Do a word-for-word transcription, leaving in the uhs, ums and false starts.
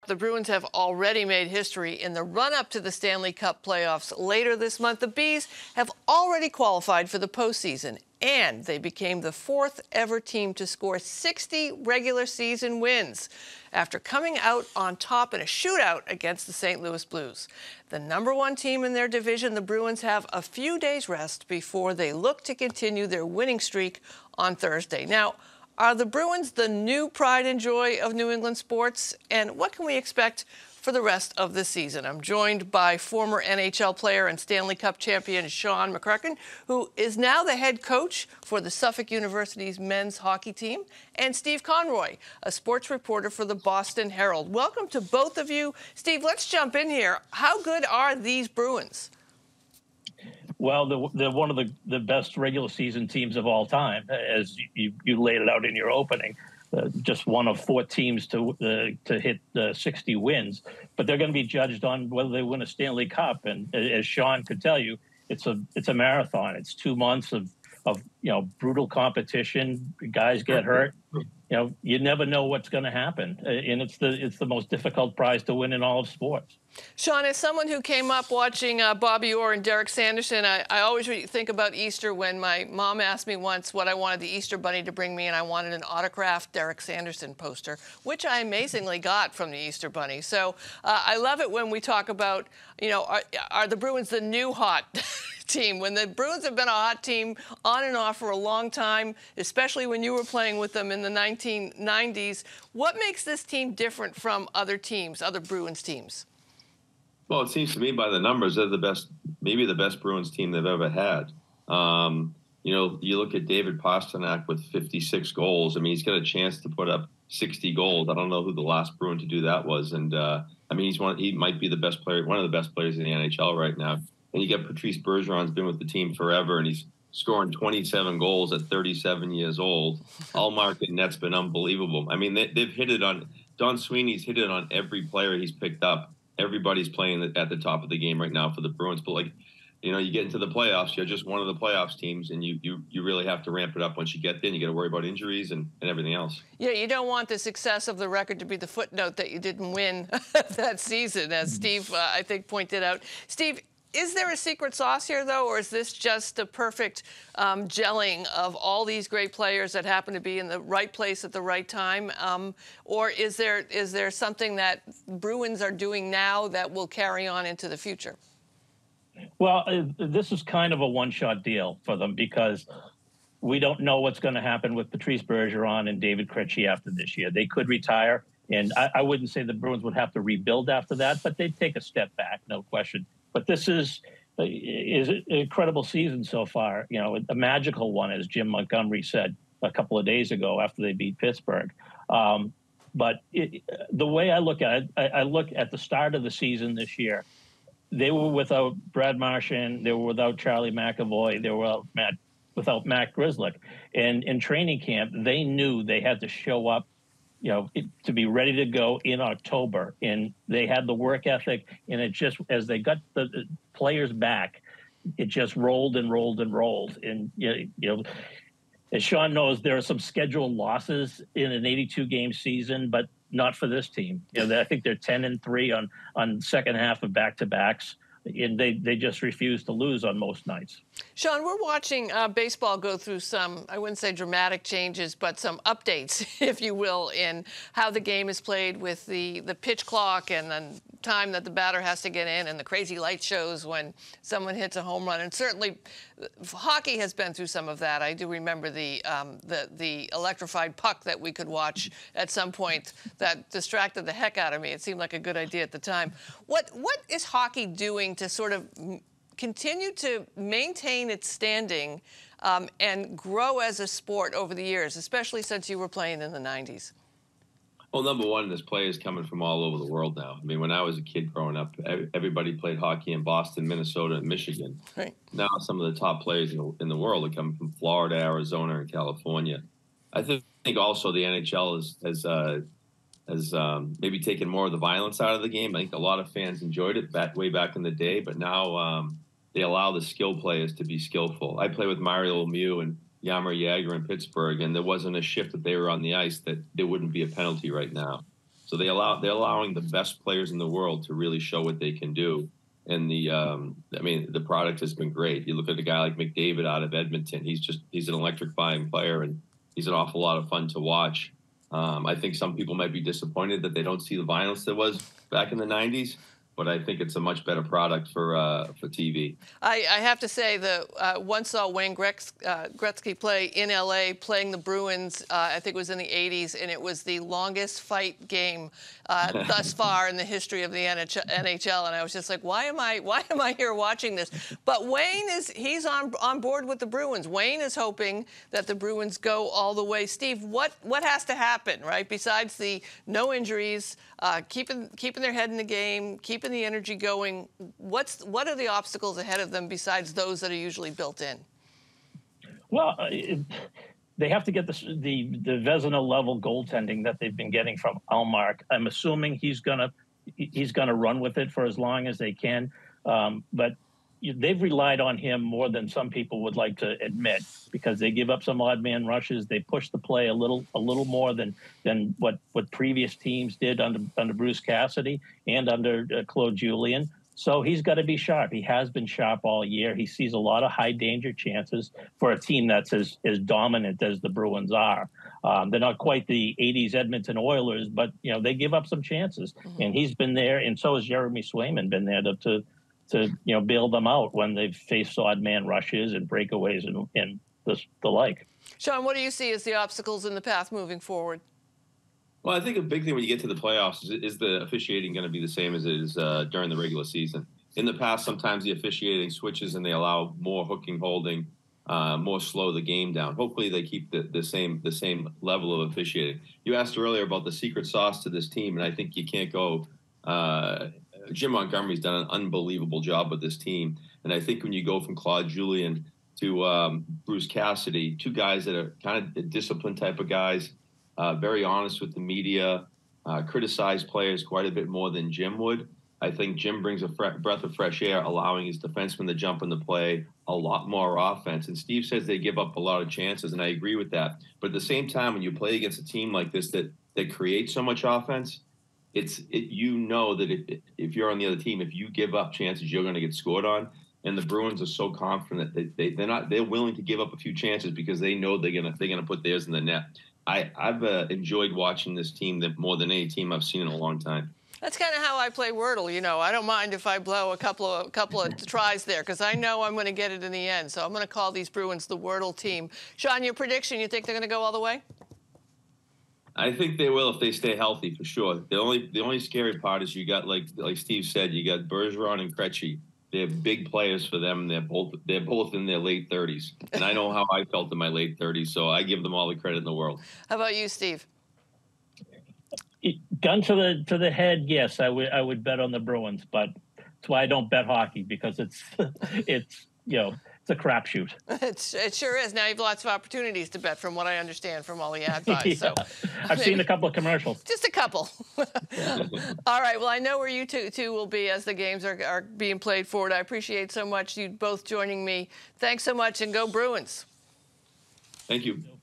The Bruins have already made history in the run-up to the Stanley Cup Playoffs later this month. The Bees have already qualified for the postseason, and they became the fourth ever team to score sixty regular season wins after coming out on top in a shootout against the Saint Louis Blues. The number one team in their division, the Bruins, have a few days rest before they look to continue their winning streak on Thursday. Now, are the Bruins the new pride and joy of New England sports? And what can we expect for the rest of the season? I'm joined by former N H L player and Stanley Cup champion Shawn McEachern, who is now the head coach for the Suffolk University's men's hockey team, and Steve Conroy, a sports reporter for the Boston Herald. Welcome to both of you. Steve, let's jump in here. How good are these Bruins? Well, they're, they're one of the, the best regular season teams of all time, as you, you laid it out in your opening. Uh, just one of four teams to uh, to hit uh, sixty wins. But they're going to be judged on whether they win a Stanley Cup. And as Shawn could tell you, it's a it's a marathon. It's two months of, of you know, brutal competition. Guys get hurt. You know, you never know what's going to happen. And it's the it's the most difficult prize to win in all of sports. Shawn, as someone who came up watching uh, Bobby Orr and Derek Sanderson, I, I always think about Easter when my mom asked me once what I wanted the Easter Bunny to bring me, and I wanted an autographed Derek Sanderson poster, which I amazingly got from the Easter Bunny. So uh, I love it when we talk about, you know, are, are the Bruins the new hot team? When the Bruins have been a hot team on and off for a long time, especially when you were playing with them in the nineteen nineties, what makes this team different from other teams, other Bruins teams? Well, it seems to me by the numbers, they're the best, maybe the best Bruins team they've ever had. Um, you know, you look at David Pastrnak with fifty-six goals. I mean, he's got a chance to put up sixty goals. I don't know who the last Bruin to do that was. And, uh, I mean, he's one, he might be the best player, one of the best players in the N H L right now. And you got Patrice Bergeron's been with the team forever, and he's scoring twenty-seven goals at thirty-seven years old. All market net's been unbelievable. I mean, they, they've hit it on, Don Sweeney's hit it on every player he's picked up. Everybody's playing at the top of the game right now for the Bruins. But, like, you know, you get into the playoffs, you're just one of the playoffs teams, and you you, you really have to ramp it up once you get there. You got to worry about injuries and, and everything else. Yeah, you don't want the success of the record to be the footnote that you didn't win that season, as Steve, uh, I think, pointed out. Steve, is there a secret sauce here, though, or is this just a perfect um, gelling of all these great players that happen to be in the right place at the right time? Um, or is there is there something that Bruins are doing now that will carry on into the future? Well, uh, this is kind of a one-shot deal for them because we don't know what's going to happen with Patrice Bergeron and David Krejci after this year. They could retire, and I, I wouldn't say the Bruins would have to rebuild after that, but they'd take a step back, no question. But this is is an incredible season so far. You know, a magical one, as Jim Montgomery said a couple of days ago after they beat Pittsburgh. Um, but it, the way I look at it, I, I look at the start of the season this year. They were without Brad Marchand. They were without Charlie McAvoy. They were without Matt, without Matt Grzelcyk. And in training camp, they knew they had to show up, you know, to be ready to go in October. And they had the work ethic, and it just, as they got the players back, it just rolled and rolled and rolled. And, you know, as Shawn knows, there are some scheduled losses in an eighty-two game season, but not for this team. You know, I think they're ten and three on, on second half of back-to-backs. And they, they just refuse to lose on most nights. Shawn, we're watching uh, baseball go through some, I wouldn't say dramatic changes, but some updates, if you will, in how the game is played with the, the pitch clock and the time that the batter has to get in and the crazy light shows when someone hits a home run. And certainly hockey has been through some of that. I do remember the, um, the, the electrified puck that we could watch at some point that distracted the heck out of me. It seemed like a good idea at the time. What, what is hockey doing to sort of continue to maintain its standing um, and grow as a sport over the years, especially since you were playing in the nineties? Well, number one, there's players coming from all over the world now. I mean, when I was a kid growing up, everybody played hockey in Boston, Minnesota, and Michigan. Right. Now some of the top players in the, in the world are coming from Florida, Arizona, and California. I think, think also the N H L has, has uh, has um, maybe taken more of the violence out of the game. I think a lot of fans enjoyed it back way back in the day, but now um, they allow the skill players to be skillful. I play with Mario Lemieux and Jaromir Jagr in Pittsburgh, and there wasn't a shift that they were on the ice that there wouldn't be a penalty right now. So they allow they're allowing the best players in the world to really show what they can do. And the um, I mean, the product has been great. You look at a guy like McDavid out of Edmonton. He's just he's an electrifying player, and he's an awful lot of fun to watch. Um, I think some people might be disappointed that they don't see the violence that was back in the nineties, but I think it's a much better product for uh, for T V. I, I have to say that uh, once saw Wayne Gretzky, uh, Gretzky play in L A playing the Bruins. Uh, I think it was in the eighties, and it was the longest fight game uh, thus far in the history of the N H L. And I was just like, why am I why am I here watching this? But Wayne is he's on on board with the Bruins. Wayne is hoping that the Bruins go all the way. Steve, what what has to happen, right? Besides the no injuries, uh, keeping keeping their head in the game, keeping the energy going. What's what are the obstacles ahead of them besides those that are usually built in? Well, uh, it, they have to get the the, the Vezina level goaltending that they've been getting from Allmark. I'm assuming he's gonna he's gonna run with it for as long as they can. Um, but they've relied on him more than some people would like to admit, because they give up some odd man rushes. They push the play a little a little more than than what what previous teams did under under Bruce Cassidy and under uh, Claude Julien. So he's got to be sharp. He has been sharp all year. He sees a lot of high danger chances for a team that's as, as dominant as the Bruins are. Um, they're not quite the eighties Edmonton Oilers, but you know they give up some chances. Mm-hmm. And he's been there, and so has Jeremy Swayman been there to, to to you know bail them out when they've faced odd man rushes and breakaways and, and the, the like. Shawn, what do you see as the obstacles in the path moving forward? Well, I think a big thing when you get to the playoffs is, is the officiating going to be the same as it is uh, during the regular season. In the past, sometimes the officiating switches and they allow more hooking, holding, uh, more slow the game down. Hopefully, they keep the, the same the same level of officiating. You asked earlier about the secret sauce to this team, and I think you can't go. Uh, Jim Montgomery's done an unbelievable job with this team, and I think when you go from Claude Julien to um, Bruce Cassidy, two guys that are kind of disciplined type of guys. Uh, very honest with the media, uh, criticize players quite a bit more than Jim would. I think Jim brings a fre- breath of fresh air, allowing his defensemen to jump in the play, a lot more offense. And Steve says they give up a lot of chances, and I agree with that. But at the same time, when you play against a team like this that that creates so much offense, it's it, you know that if, if you're on the other team, if you give up chances, you're going to get scored on. And the Bruins are so confident that they, they they're not they're willing to give up a few chances because they know they're gonna they're gonna put theirs in the net. I, I've uh, enjoyed watching this team that more than any team I've seen in a long time. That's kind of how I play Wordle. You know, I don't mind if I blow a couple of a couple of tries there because I know I'm going to get it in the end. So I'm going to call these Bruins the Wordle team. Shawn, your prediction? You think they're going to go all the way? I think they will if they stay healthy for sure. The only the only scary part is you got like like Steve said, you got Bergeron and Krejci. They're big players for them. They're both they're both in their late thirties, and I know how I felt in my late thirties, so I give them all the credit in the world. How about you, Steve? Gun to the to the head, yes, I would I would bet on the Bruins, but that's why I don't bet hockey, because it's it's you know it's a crapshoot. It's, it sure is. Now you have lots of opportunities to bet, from what I understand from all the ad buys. Yeah. So I've seen a couple of commercials. Just a couple. All right. Well, I know where you two, two will be as the games are, are being played forward. I appreciate so much you both joining me. Thanks so much, and go Bruins. Thank you.